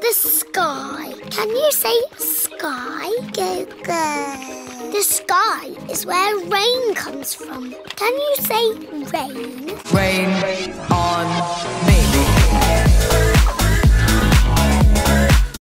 the sky. Can you say sky? Go, go. The sky is where rain comes from. Can you say rain? Rain on